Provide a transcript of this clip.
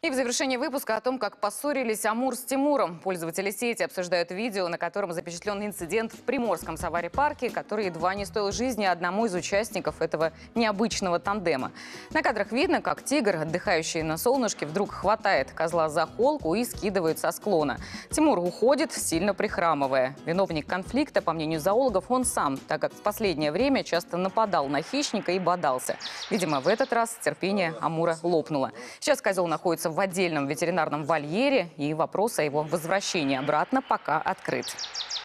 И в завершении выпуска о том, как поссорились Амур с Тимуром. Пользователи сети обсуждают видео, на котором запечатлен инцидент в Приморском сафари-парке, который едва не стоил жизни одному из участников этого необычного тандема. На кадрах видно, как тигр, отдыхающий на солнышке, вдруг хватает козла за холку и скидывает со склона. Тимур уходит, сильно прихрамывая. Виновник конфликта, по мнению зоологов, он сам, так как в последнее время часто нападал на хищника и бодался. Видимо, в этот раз терпение Амура лопнуло. Сейчас козел находится в отдельном ветеринарном вольере, и вопрос о его возвращении обратно пока открыт.